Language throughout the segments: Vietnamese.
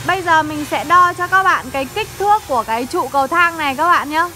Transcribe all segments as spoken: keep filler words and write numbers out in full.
Bây giờ mình sẽ đo cho các bạn cái kích thước của cái trụ cầu thang này các bạn nhé.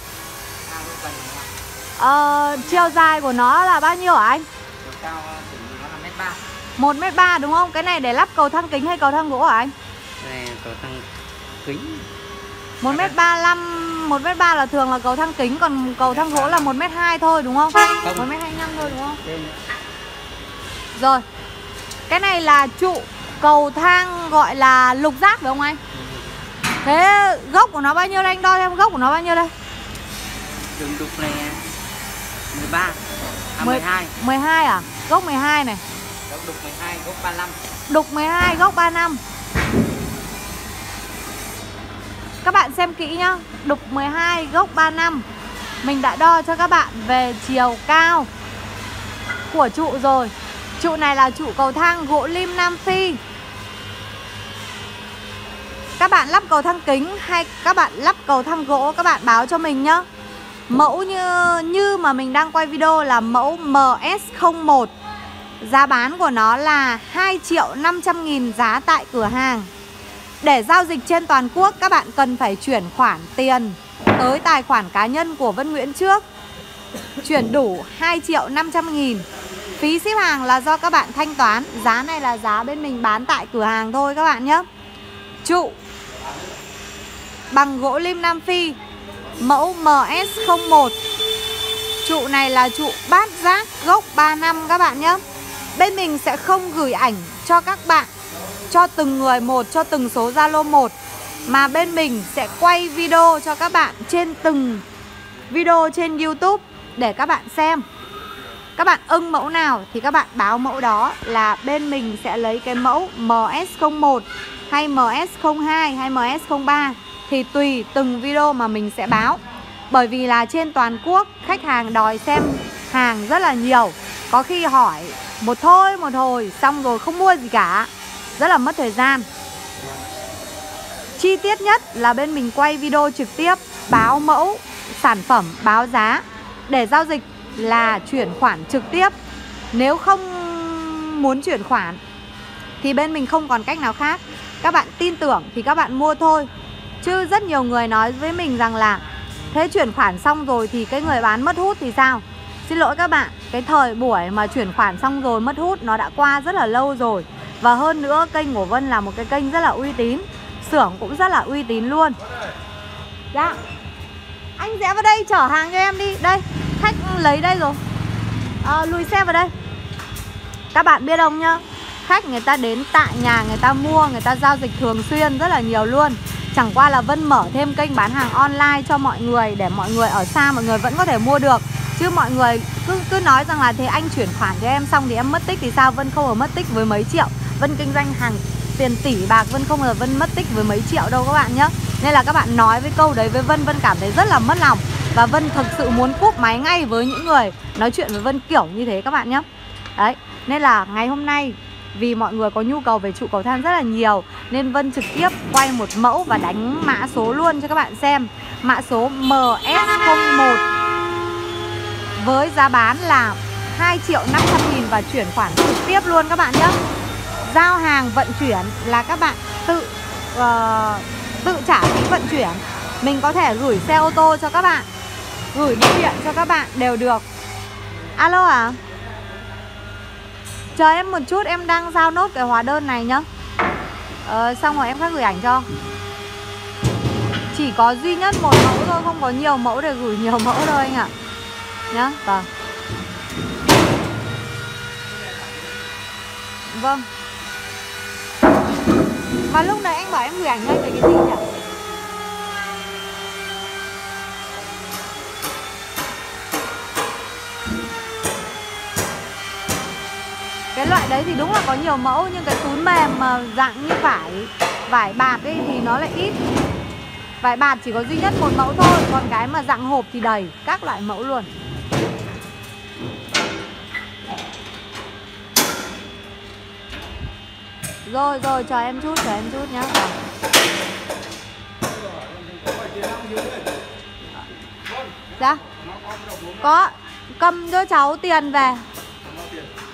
Ờ, chiều dài của nó là bao nhiêu hả anh? Chiều cao của nó là mét ba. một mét ba đúng không? Cái này để lắp cầu thang kính hay cầu thang gỗ hả anh? Này cầu thang kính. một mét ba mươi lăm, một mét ba là thường là cầu thang kính, còn cầu thang gỗ là một mét hai thôi đúng không? một mét hai mươi lăm thôi đúng không? Rồi. Cái này là trụ cầu thang gọi là lục giác đúng không anh? Thế gốc của nó bao nhiêu đây anh? Đo xem gốc của nó bao nhiêu đây? Đường đục này mười ba, à mười hai. mười hai à? Gốc mười hai này. Gốc đục mười hai, gốc ba mươi lăm. Đục mười hai, gốc ba mươi lăm. Các bạn xem kỹ nhá. Đục mười hai, gốc ba mươi lăm. Mình đã đo cho các bạn về chiều cao của trụ rồi. Trụ này là trụ cầu thang gỗ lim Nam Phi. Các bạn lắp cầu thang kính hay các bạn lắp cầu thang gỗ, các bạn báo cho mình nhá. Mẫu như như mà mình đang quay video là mẫu M S không một. Giá bán của nó là hai triệu năm trăm nghìn giá tại cửa hàng. Để giao dịch trên toàn quốc các bạn cần phải chuyển khoản tiền tới tài khoản cá nhân của Vân Nguyễn trước. Chuyển đủ hai triệu năm trăm nghìn. Phí ship hàng là do các bạn thanh toán. Giá này là giá bên mình bán tại cửa hàng thôi các bạn nhé. Trụ bằng gỗ lim Nam Phi, mẫu M S không một. Trụ này là trụ bát giác gốc ba năm các bạn nhé. Bên mình sẽ không gửi ảnh cho các bạn, cho từng người một, cho từng số Zalo một, mà bên mình sẽ quay video cho các bạn trên từng video trên YouTube để các bạn xem. Các bạn ưng mẫu nào thì các bạn báo mẫu đó, là bên mình sẽ lấy cái mẫu M S không một hay M S không hai hay M S không ba. Thì tùy từng video mà mình sẽ báo. Bởi vì là trên toàn quốc khách hàng đòi xem hàng rất là nhiều. Có khi hỏi một thôi một hồi xong rồi không mua gì cả, rất là mất thời gian. Chi tiết nhất là bên mình quay video trực tiếp, báo mẫu, sản phẩm, báo giá. Để giao dịch là chuyển khoản trực tiếp. Nếu không muốn chuyển khoản thì bên mình không còn cách nào khác. Các bạn tin tưởng thì các bạn mua thôi. Chứ rất nhiều người nói với mình rằng là thế chuyển khoản xong rồi thì cái người bán mất hút thì sao? Xin lỗi các bạn, cái thời buổi mà chuyển khoản xong rồi mất hút nó đã qua rất là lâu rồi. Và hơn nữa kênh của Vân là một cái kênh rất là uy tín, xưởng cũng rất là uy tín luôn. Dạ. Anh rẽ vào đây chở hàng cho em đi. Đây, khách lấy đây rồi. à, Lùi xe vào đây. Các bạn biết không nhá, khách người ta đến tại nhà người ta mua, người ta giao dịch thường xuyên rất là nhiều luôn. Chẳng qua là Vân mở thêm kênh bán hàng online cho mọi người, để mọi người ở xa mọi người vẫn có thể mua được. Chứ mọi người cứ cứ nói rằng là thế anh chuyển khoản cho em xong thì em mất tích thì sao? Vân không ở mất tích với mấy triệu. Vân kinh doanh hàng tiền tỷ bạc, Vân không là Vân mất tích với mấy triệu đâu các bạn nhé. Nên là các bạn nói với câu đấy với Vân, Vân cảm thấy rất là mất lòng. Và Vân thực sự muốn cúp máy ngay với những người nói chuyện với Vân kiểu như thế các bạn nhé. Đấy, nên là ngày hôm nay vì mọi người có nhu cầu về trụ cầu thang rất là nhiều, nên Vân trực tiếp quay một mẫu và đánh mã số luôn cho các bạn xem. Mã số M S không một với giá bán là hai triệu năm trăm nghìn và chuyển khoản trực tiếp luôn các bạn nhé. Giao hàng vận chuyển là các bạn tự uh, tự trả phí vận chuyển. Mình có thể gửi xe ô tô cho các bạn, gửi bưu điện cho các bạn đều được. Alo à? Chờ em một chút, em đang giao nốt cái hóa đơn này nhá. ờ, Xong rồi em khác gửi ảnh cho. Chỉ có duy nhất một mẫu thôi, không có nhiều mẫu để gửi nhiều mẫu đâu anh ạ. Nhá, vâng. Vâng. Mà lúc nãy anh bảo em gửi ảnh ngay về cái gì nhỉ? Cái loại đấy thì đúng là có nhiều mẫu, nhưng cái túi mềm mà dạng như vải vải bạt ấy thì nó lại ít. Vải bạt chỉ có duy nhất một mẫu thôi, còn cái mà dạng hộp thì đầy các loại mẫu luôn. Rồi rồi, chờ em chút, chờ em chút nhá. Dạ. Có, cầm cho cháu tiền về.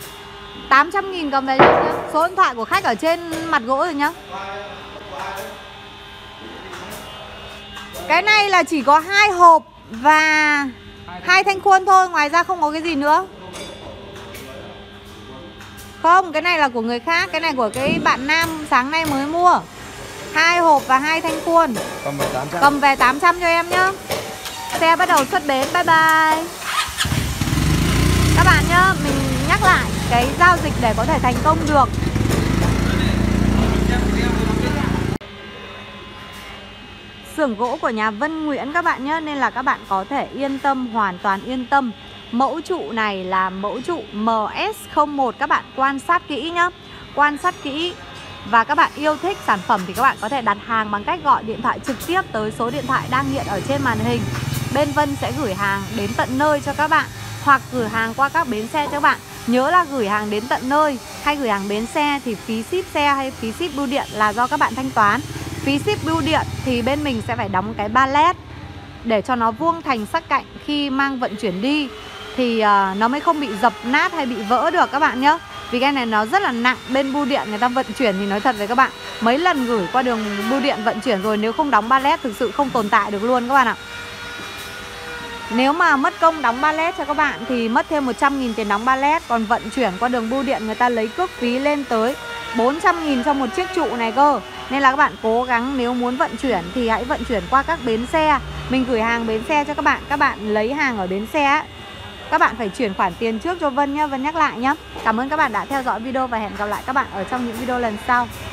tám trăm nghìn cầm về nhá. Số điện thoại của khách ở trên mặt gỗ rồi nhá. Cái này là chỉ có hai hộp và hai thanh khuôn thôi, ngoài ra không có cái gì nữa. Không, cái này là của người khác, cái này của cái bạn nam sáng nay mới mua. Hai hộp và hai thanh khuôn. Cầm về tám trăm. Cầm về tám trăm cho em nhá. Xe bắt đầu xuất bến, bye bye. Các bạn nhá, mình nhắc lại cái giao dịch để có thể thành công được. Xưởng gỗ của nhà Vân Nguyễn các bạn nhé, nên là các bạn có thể yên tâm, hoàn toàn yên tâm. Mẫu trụ này là mẫu trụ M S không một, các bạn quan sát kỹ nhá. Quan sát kỹ. Và các bạn yêu thích sản phẩm thì các bạn có thể đặt hàng bằng cách gọi điện thoại trực tiếp tới số điện thoại đang hiện ở trên màn hình. Bên Vân sẽ gửi hàng đến tận nơi cho các bạn, hoặc gửi hàng qua các bến xe cho các bạn. Nhớ là gửi hàng đến tận nơi hay gửi hàng bến xe thì phí ship xe hay phí ship bưu điện là do các bạn thanh toán. Phí ship bưu điện thì bên mình sẽ phải đóng cái pallet để cho nó vuông thành sắc cạnh, khi mang vận chuyển đi thì uh, nó mới không bị dập nát hay bị vỡ được các bạn nhé. Vì cái này nó rất là nặng, bên bưu điện người ta vận chuyển thì nói thật với các bạn, mấy lần gửi qua đường bưu điện vận chuyển rồi, nếu không đóng pallet thực sự không tồn tại được luôn các bạn ạ. Nếu mà mất công đóng pallet cho các bạn thì mất thêm một trăm nghìn tiền đóng pallet. Còn vận chuyển qua đường bưu điện người ta lấy cước phí lên tới bốn trăm nghìn cho một chiếc trụ này cơ. Nên là các bạn cố gắng, nếu muốn vận chuyển thì hãy vận chuyển qua các bến xe. Mình gửi hàng bến xe cho các bạn. Các bạn lấy hàng ở bến xe ấy, các bạn phải chuyển khoản tiền trước cho Vân nhá. Vân nhắc lại nhá. Cảm ơn các bạn đã theo dõi video và hẹn gặp lại các bạn ở trong những video lần sau.